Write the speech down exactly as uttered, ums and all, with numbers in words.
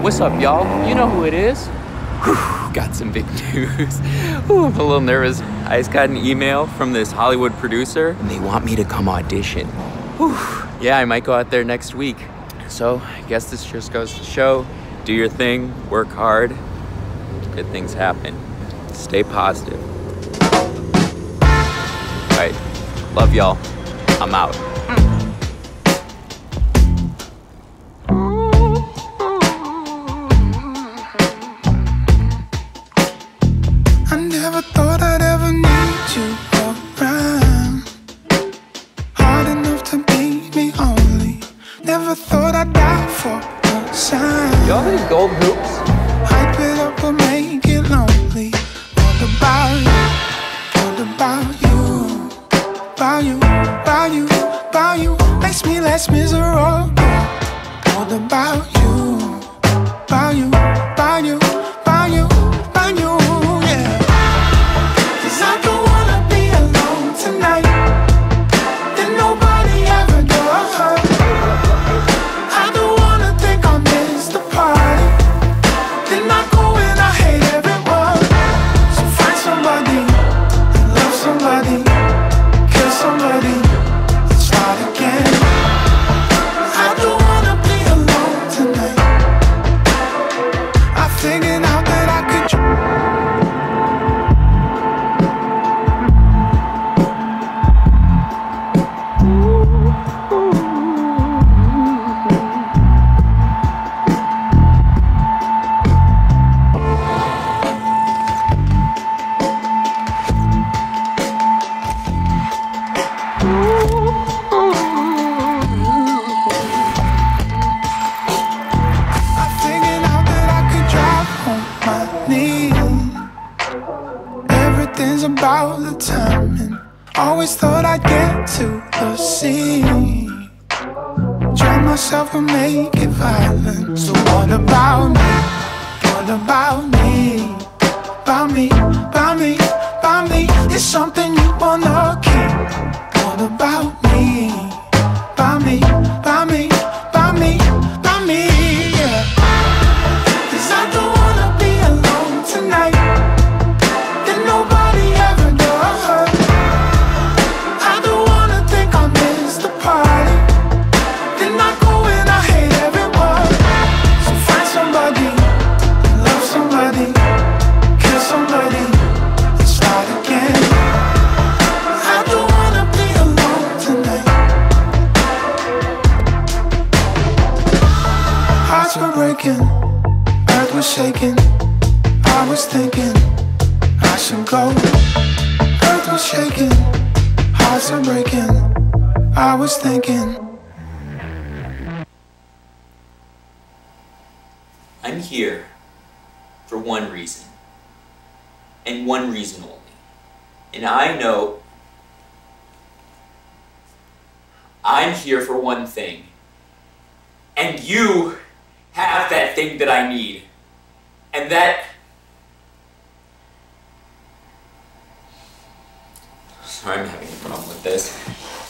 What's up, y'all? You know who it is. Whew, got some big news. Ooh, I'm a little nervous. I just got an email from this Hollywood producer, and they want me to come audition. Whew. Yeah, I might go out there next week. So I guess this just goes to show, do your thing, work hard, good things happen. Stay positive. All right, love y'all. I'm out. I never thought I'd ever need you around. Hard enough to beat me only. Never thought I'd die for a sign. Y'all these gold hoops? Hype it up or make it lonely. What about you? What about you? About you, about you, about you. Makes me less miserable. What about you? About you, about you, about you, about you, yeah. 'Cause I don't wanna be alone tonight. And nobody ever does. I don't wanna think I missed the party. Then I go and I hate everyone. So find somebody, love somebody, kill somebody, start again. I don't wanna be alone tonight. I figured out that I could. I figured out that I could drive on my knees. Everything's about the timing. Always thought I'd get to the sea. Drown myself and make it violent. So what about me? What about me? About me, about me, about me. It's something you wanna keep. What about me? About me, about me, about me, about me, yeah. 'Cause I don't wanna be alone tonight. And nobody ever does. I don't wanna think I missed the party. Then I go and I hate everyone. So find somebody, love somebody, kill somebody, start again. I don't wanna be alone tonight. Hearts were breaking, earth was shaking. I was thinking I should go. Earth was shaking, hearts are breaking. I was thinking. I'm here for one reason, and one reason only. And I know I'm here for one thing, and you have that thing that I need, and that... Sorry, I'm having a problem with this.